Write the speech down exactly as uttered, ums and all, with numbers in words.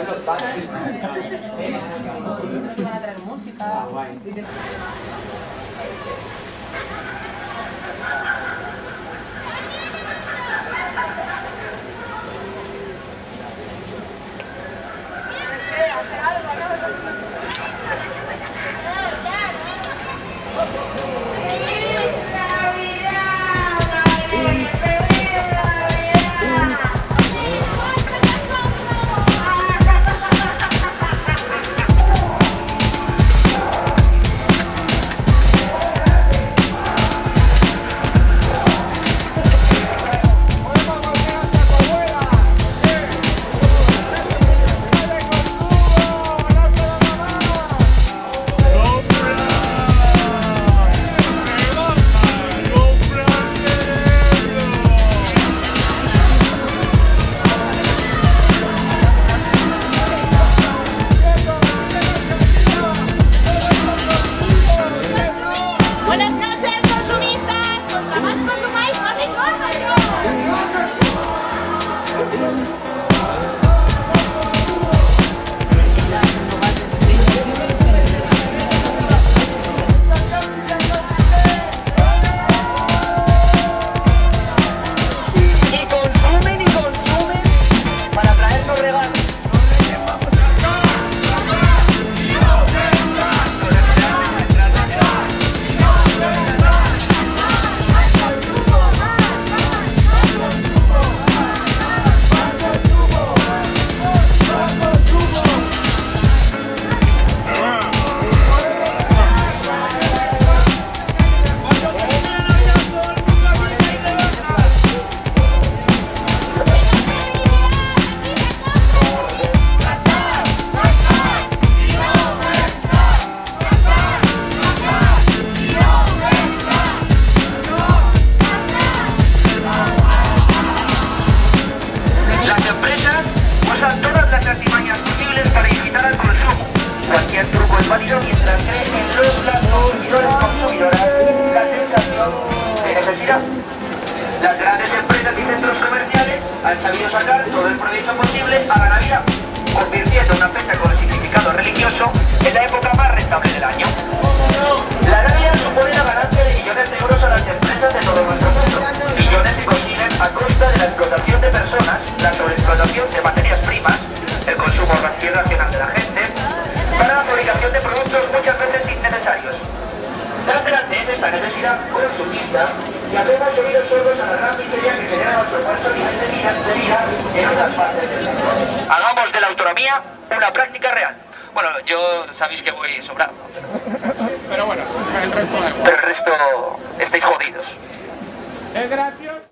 van a traer música. Cualquier truco es válido mientras cree en los las consumidores consumidoras la sensación de necesidad. Las grandes empresas y centros comerciales han sabido sacar todo el provecho posible a la Navidad, convirtiendo una fecha con significado religioso en la época más rentable del año. La Navidad supone la ganancia de millones de euros a las empresas de todo nuestro mundo, millones que consiguen a costa de la explotación de personas, la sobreexplotación de materias primas, el consumo irracional de la gente, para la fabricación de productos muchas veces innecesarios. Tan grande es esta necesidad consumista que hacemos oídos sordos a la gran miseria que genera nuestro falso nivel de vida, de vida en otras partes del mundo. Hagamos de la autonomía una práctica real. Bueno, yo sabéis que voy sobrado. Pero bueno, el resto da igual. Pero el resto estáis jodidos. Es gracioso.